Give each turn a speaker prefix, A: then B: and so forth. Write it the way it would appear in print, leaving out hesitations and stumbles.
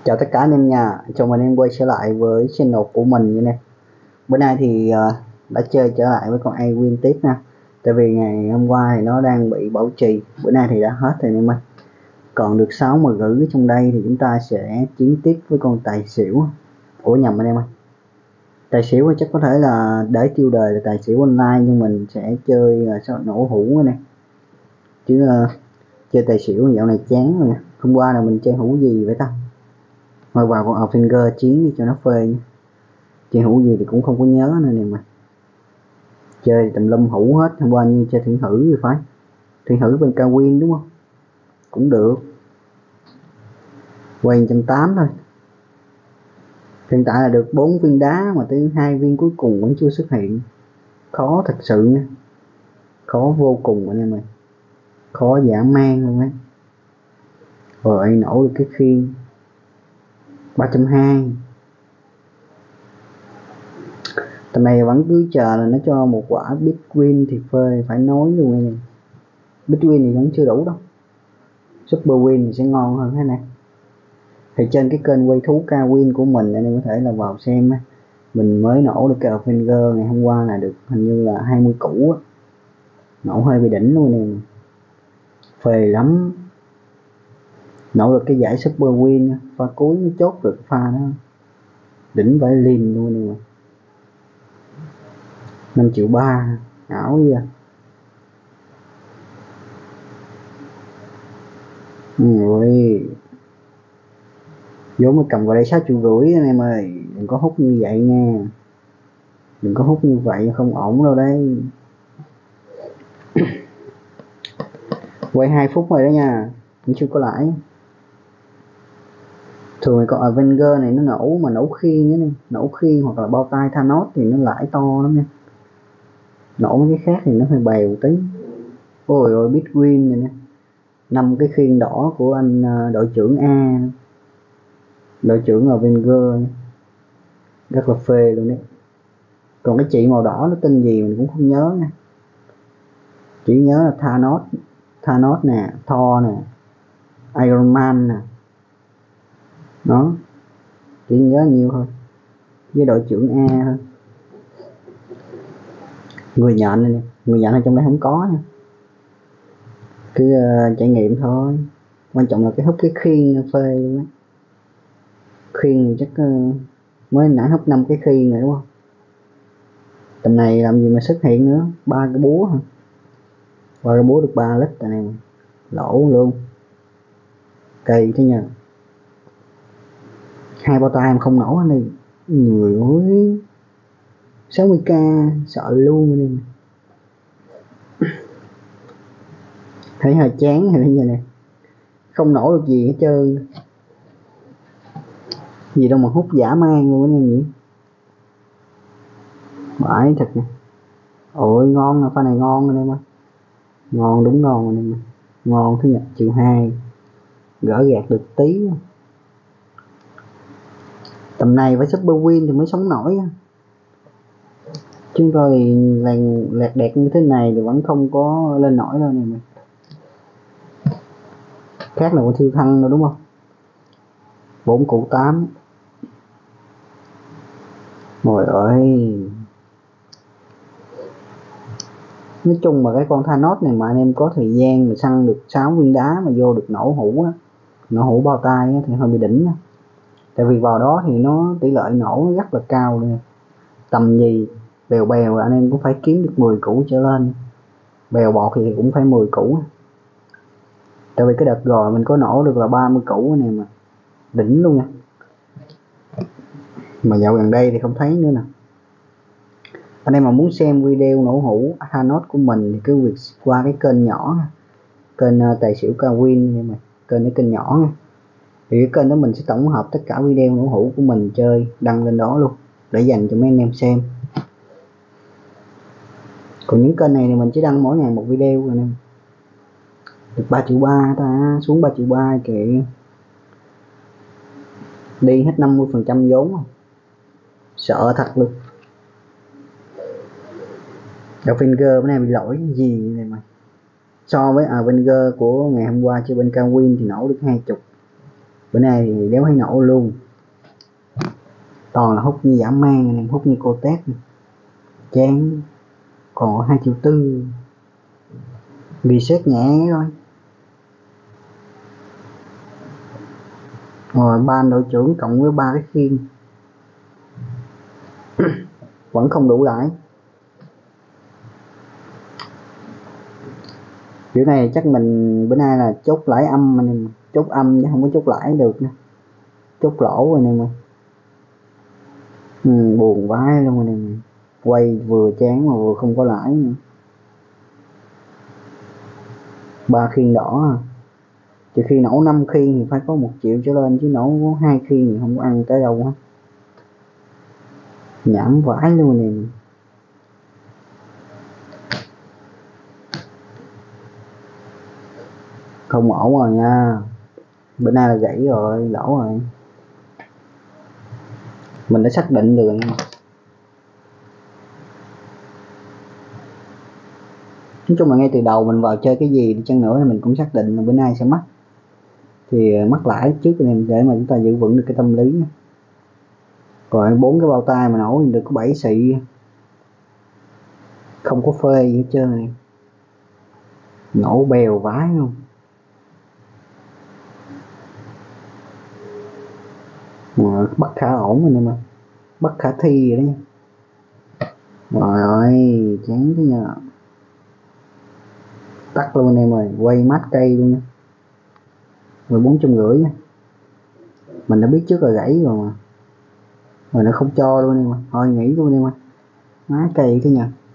A: Chào tất cả anh em nha, chào mừng em quay trở lại với channel của mình như này. Bữa nay thì đã chơi trở lại với con iWin tiếp nha. Tại vì ngày hôm qua thì nó đang bị bảo trì, bữa nay thì đã hết rồi anh em ơi. Còn được 6 mà gửi trong đây thì chúng ta sẽ chiến tiếp với con tài xỉu. Ủa nhầm anh em ơi. Tài xỉu chắc có thể là để tiêu đề là tài xỉu online, nhưng mình sẽ chơi sao nổ hũ này. Chứ chơi tài xỉu dạo này chán rồi nha. Hôm qua là mình chơi hũ gì vậy ta? Thôi vào con Finger chiến đi cho nó phê nha. Chơi hũ gì thì cũng không có nhớ nữa nè, mà chơi tùm lum hũ hết. Hôm qua như chơi thủy hử thì phải, thủy hử bên cao Win đúng không, cũng được. Quay 180 thôi. Hiện tại là được 4 viên đá mà tới 2 viên cuối cùng vẫn chưa xuất hiện. Khó thật sự nha, khó vô cùng anh em ơi, khó dã man luôn á. Rồi nổ được cái khiên 320. Tầm này vẫn cứ chờ là nó cho một quả Bitwin thì phê, phải nói luôn anh em. Bitwin thì vẫn chưa đủ đâu, Super Win thì sẽ ngon hơn thế này. Thì trên cái kênh quay thú cao Win của mình anh em có thể là vào xem á. Mình mới nổ được cái Finger ngày hôm qua là được hình như là 20 củ á. Nổ hơi bị đỉnh luôn nè, phê lắm. Nổ được cái giải Super Win, pha cuối nó chốt được pha đó, đỉnh vãi lìn luôn nè. 5,3 triệu, ảo vậy. Rồi vô mới cầm vào đây 6,5 triệu anh em ơi, đừng có hút như vậy nha, đừng có hút như vậy không ổn đâu đấy. Quay 2 phút rồi đó nha, vẫn chưa có lãi. Thường còn Avenger này nó nổ mà nổ khiên nữa nè, nổ khiên hoặc là bao tay Thanos thì nó lãi to lắm nha. Nổ mấy cái khác thì nó hơi bèo tí. Ôi ôi Bitwin này nè, 5 cái khiên đỏ của anh đội trưởng A, đội trưởng Avenger, rất là phê luôn đấy. Còn cái chị màu đỏ nó tên gì mình cũng không nhớ nha, chỉ nhớ là Thanos nè, Thor nè, Iron Man nè, đó, chỉ nhớ nhiều thôi, với đội trưởng A thôi. Người nhện này nè, người nhện ở trong đây không có nha, cứ trải nghiệm thôi. Quan trọng là cái hút cái khiên phê luôn á. Khiên chắc mới nãy hút 5 cái khiên rồi đúng không. Tầm này làm gì mà xuất hiện nữa, 3 cái búa hả, 3 cái búa được 3 lít này, lỗ luôn, kỳ thế nhờ. 2 bao tay em không nổ anh đi, người ơi 60k sợ luôn anh em. Thấy hơi chán rồi bây giờ này, không nổ được gì hết trơn, gì đâu mà hút dã man luôn anh em nhỉ, bãi thật nè. Ôi ngon là pha này ngon anh em ơi, ngon đúng ngon anh em ơi, ngon thứ nhật 1,2 triệu, gỡ gạt được tí. Tầm này với Super Win thì mới sống nổi, chúng tôi làng lạc đẹp như thế này thì vẫn không có lên nổi đâu nè. Khác là con thiêu thân đâu đúng không. 4 cụ 8. Trời ơi, nói chung mà cái con Thanos này mà anh em có thời gian mà săn được 6 viên đá mà vô được nổ hũ á, nổ hũ bao tay á, thì hơi bị đỉnh nha. Tại vì vào đó thì nó tỷ lệ nổ rất là cao luôn, tầm gì bèo bèo là anh em cũng phải kiếm được 10 củ trở lên, bèo bọt thì cũng phải 10 củ. Tại vì cái đợt rồi mình có nổ được là 30 củ này mà, đỉnh luôn nha. Mà dạo gần đây thì không thấy nữa nè. Anh em mà muốn xem video nổ hũ Thanos của mình thì cứ việc qua cái kênh nhỏ, kênh tài xỉu cao Win, nhưng mà kênh cái kênh nhỏ nha. Thì cái kênh đó mình sẽ tổng hợp tất cả video nổ hũ của mình chơi đăng lên đó luôn để dành cho mấy anh em xem. Còn những kênh này thì mình chỉ đăng mỗi ngày một video rồi nè. Được 3,3 triệu ta, xuống 3,3 triệu kìa, đi hết 50% vốn rồi, sợ thật luôn. Finger bữa nay bị lỗi gì này mà, so với Avenger của ngày hôm qua chơi bên cao Win thì nổ được 20. Bữa nay thì đéo thấy nổ luôn, toàn là hút như dã man anh em, hút như cô tét chán. Còn 2,4 triệu, reset nhẹ thôi. Rồi ban đội trưởng cộng với 3 cái khiên vẫn không đủ lãi. Kiểu này chắc mình bữa nay là chốt lãi âm anh em, chốt âm chứ không có chốt lãi được nữa, chốt lỗ rồi anh em. Buồn vãi luôn anh em, quay vừa chán mà vừa không có lãi nữa. 3 khiên đỏ à. Trừ khi nổ 5 khiên thì phải có 1 triệu trở lên, chứ nổ 2 khiên thì không có ăn tới đâu hết. Nhảm vãi luôn nè. Không ổn rồi nha, bữa nay là gãy rồi, lỗ rồi. Mình đã xác định được. Nói chung là ngay từ đầu mình vào chơi cái gì đi chăng nữa thì mình cũng xác định là bữa nay sẽ mắc, thì mắc lãi trước nên để mà chúng ta giữ vững được cái tâm lý. Rồi 4 cái bao tay mà nổ được có 7 xị, không có phê gì hết trơn này, nổ bèo vãi luôn. Mà bắt khá ổn rồi nè, mà bắt khả thi rồi đó nha. Rồi ơi chán thế nha, tắt luôn anh em ơi, quay mát cây luôn nha. 1450 nha, mình đã biết trước là gãy rồi mà, rồi nó không cho luôn em ơi, thôi nghỉ luôn em ơi, má cây thế nha.